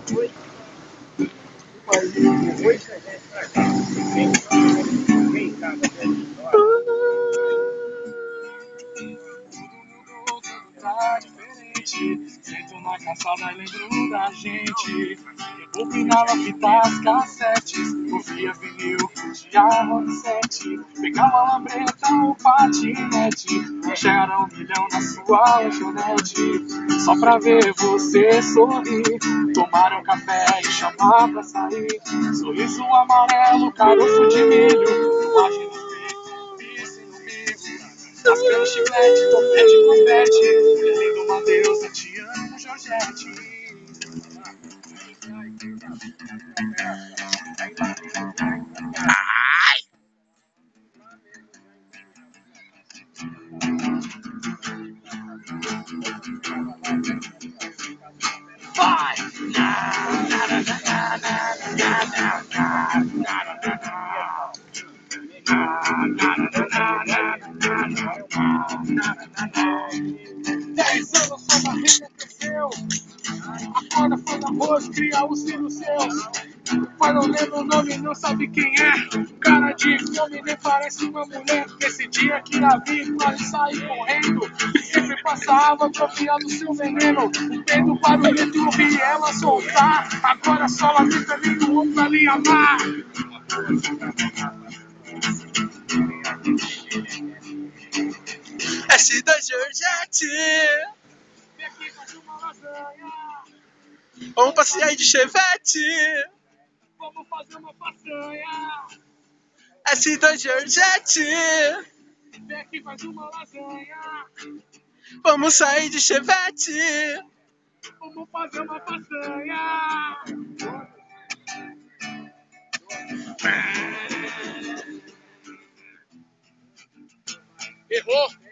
Tá diferente. Sento na calçada e lembro da gente. Rebobinava fitas, cassetes. Ouvia vinil, curtia rock set. Pegava a lambreta, o patinete. Gera 1 milhão na sua lanchonete. Só pra ver você sorrir. Tomar um café e chamar pra sair. Sorriso amarelo, caroço de milho. Imagem no peito, piercing no umbigo. Tascando chiclete, topete, confete. Mulher linda, uma deusa, te amo, Georgette. Vai! Dez anos sua barriga cresceu. Acorda, faz arroz, cria os filhos seus. Mas não lembra o nome, não sabe quem é. Cara de fome, nem parece uma mulher. Esse dia que a vi, quase sair correndo. E sempre passava atrofiado do seu veneno. O peito barulhento, eu vi ela soltar. Agora só lamenta nem do outro pra lhe amar. S2 Georgette. Vem aqui fazer uma lasanha. Vamos passear de chevette. Vamos fazer uma façanha. S2 Georgette. Vem aqui fazer uma lasanha. Vamos sair de chevette. Vamos fazer uma façanha. Errou!